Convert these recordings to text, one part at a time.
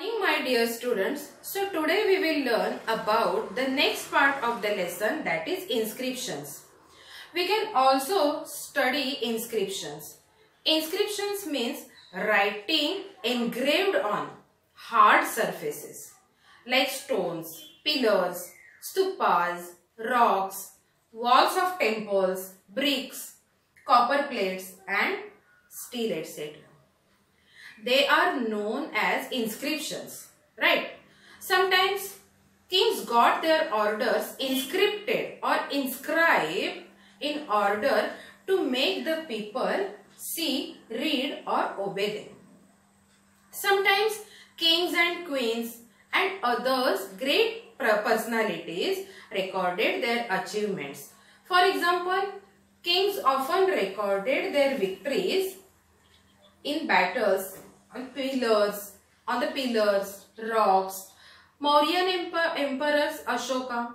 Morning, my dear students. So today we will learn about the next part of the lesson, that is inscriptions. We can also study inscriptions. Inscriptions means writing engraved on hard surfaces like stones, pillars, stupas, rocks, walls of temples, bricks, copper plates and steel, etc. They are known as inscriptions, right? Sometimes kings got their orders inscripted or inscribed in order to make the people see, read or obey them. Sometimes kings and queens and others great personalities recorded their achievements. For example, kings often recorded their victories in battles on the pillars, rocks. Mauryan emperor's Ashoka.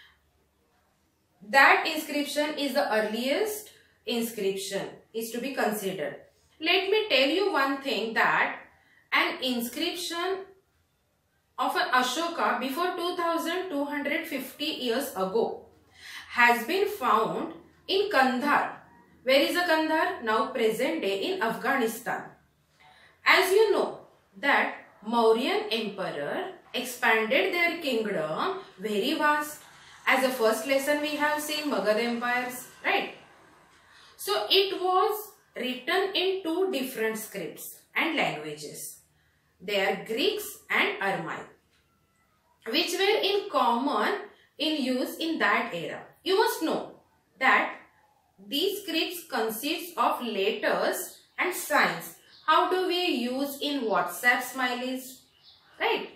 That inscription is the earliest inscription is to be considered. Let me tell you one thing, that an inscription of an Ashoka before 2250 years ago has been found in Kandhar. Where is the Kandhar? Now present day in Afghanistan. As you know that Mauryan emperor expanded their kingdom very vast. As a first lesson we have seen Magad empires, right? So it was written in two different scripts and languages. They are Greeks and Aramaic, which were in common in use in that era. You must know that these scripts consist of letters and signs. How do we use in WhatsApp smileys, right?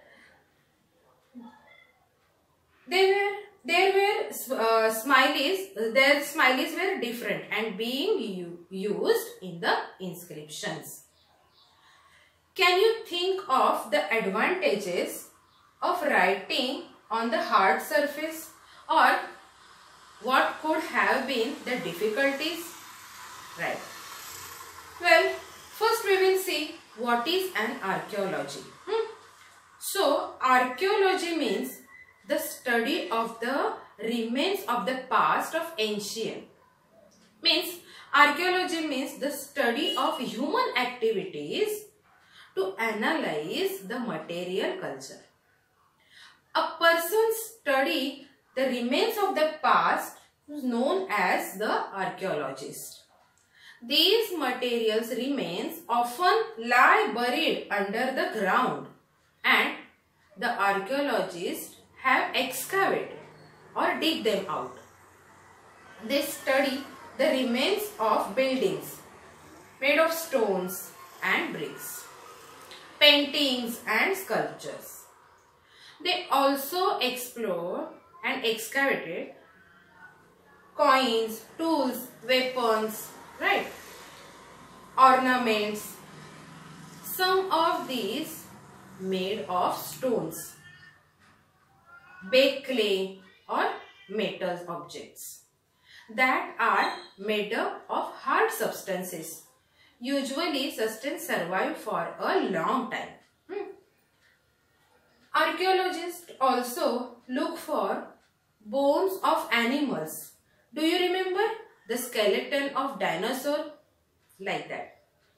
There were smileys. Their smileys were different and being used in the inscriptions. Can you think of the advantages of writing on the hard surface, or what could have been the difficulties? Right. Well, first we will see what is an archaeology. So, archaeology means the study of the remains of the past of ancient. Archaeology means the study of human activities to analyze the material culture. A person study the remains of the past is known as the archaeologist. These materials remains often lie buried under the ground and the archaeologists have excavated or dig them out. They study the remains of buildings made of stones and bricks, paintings and sculptures. They also explore and excavated coins, tools, weapons, right? Ornaments. Some of these made of stones, baked clay or metal objects that are made up of hard substances, usually survive for a long time. Archaeologists also look for bones of animals. Do you remember the skeleton of dinosaur? Like that.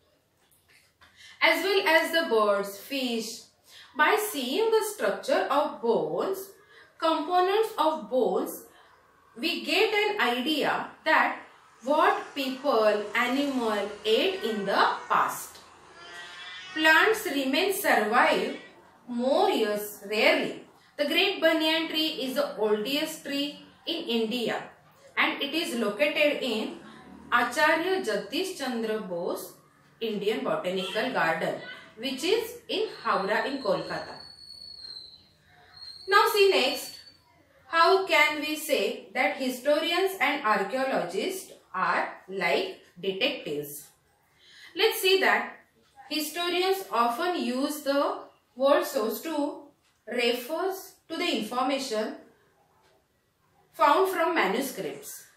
As well as the birds, fish. By seeing the structure of bones, components of bones, we get an idea that what people, animal ate in the past. Plants survive more years rarely. The Great Banyan tree is the oldest tree in India and it is located in Acharya Jagdish Chandra Bose Indian Botanical Garden, which is in Howrah in Kolkata. Now see next, how can we say that historians and archaeologists are like detectives? Let's see that historians often use the word source to refer to the information found from manuscripts,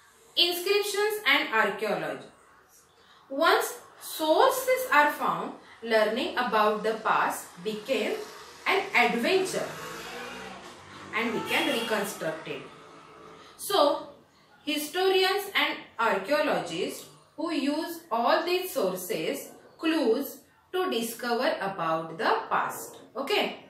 inscriptions and archaeology. Once sources are found learning about the past became an adventure and we can reconstruct it. So, historians and archaeologists who use all these sources, clues to discover about the past. Okay.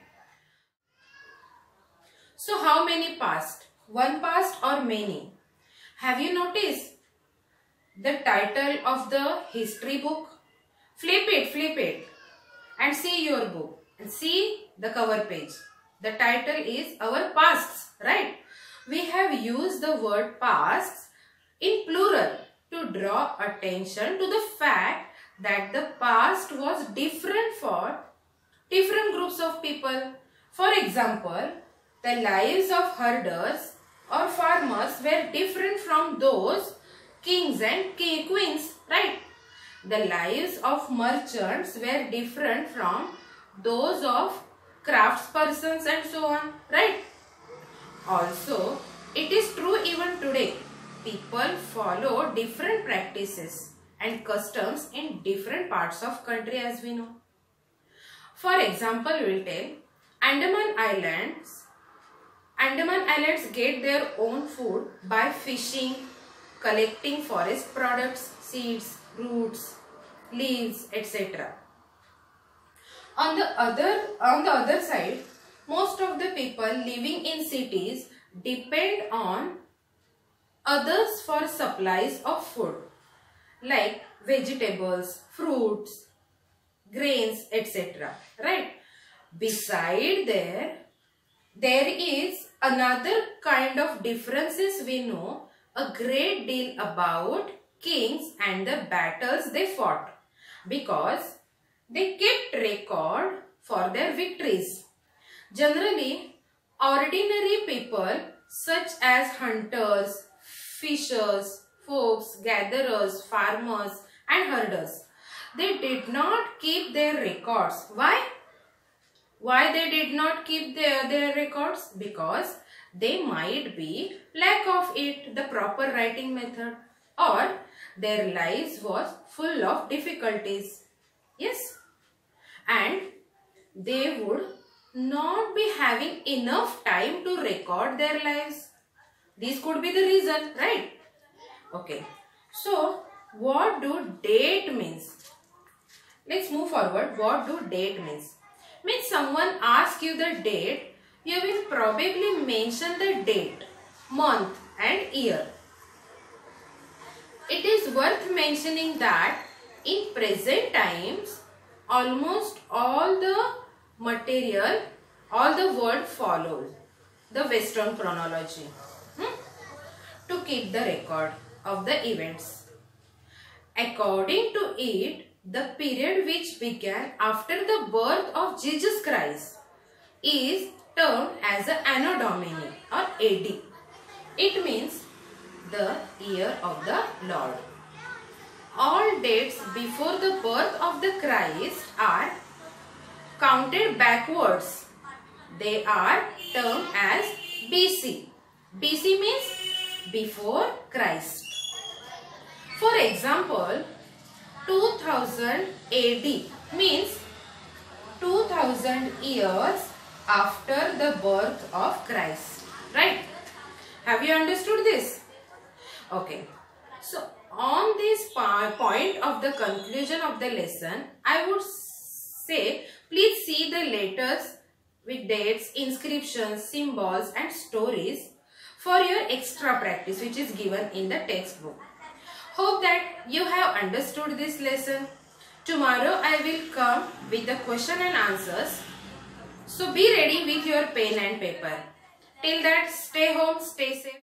So, how many past? One past or many? Have you noticed the title of the history book? Flip it and see your book and see the cover page. The title is Our Pasts, right? We have used the word pasts in plural to draw attention to the fact that the past was different for different groups of people. For example, the lives of herders or farmers were different from those kings and queens, right? The lives of merchants were different from those of craftspersons and so on, right? Also, it is true even today. People follow different practices and customs in different parts of country, as we know. For example, we will tell Andaman Islands get their own food by fishing, collecting forest products, seeds, roots, leaves, etc. On the other side, most of the people living in cities depend on others for supplies of food like vegetables, fruits, grains, etc. Right? Beside there is another kind of differences we know a great deal about kings and the battles they fought because they kept record for their victories. Generally, ordinary people such as hunters, fishers, folks, gatherers, farmers and herders, they did not keep their records. Why? Why they did not keep their records? Because they might be lack of it, the proper writing method, or their lives was full of difficulties. Yes, and they would not be having enough time to record their lives. This could be the reason, right? Okay, so what do date means? Let's move forward. What do date means? Means someone asks you the date, you will probably mention the date, month and year. It is worth mentioning that in present times, almost all the material, all the world follows the Western chronology to keep the record of the events. According to it, the period which began after the birth of Jesus Christ is termed as the Anno Domini or AD. It means the year of the Lord. All dates before the birth of the Christ are counted backwards. They are termed as BC. BC means before Christ. For example, 2000 AD means 2000 years after the birth of Christ. Right? Have you understood this? Okay. So, on this point of the conclusion of the lesson, I would say, please see the letters with dates, inscriptions, symbols and stories for your extra practice which is given in the textbook. Hope that you have understood this lesson. Tomorrow I will come with the question and answers. So be ready with your pen and paper. Till that, stay home, stay safe.